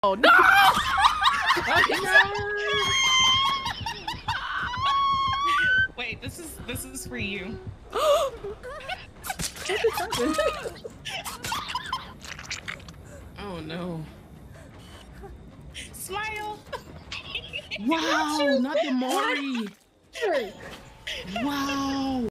Oh no! Wait, this is for you. Oh no. Smile. Wow, not the Maury. Wow.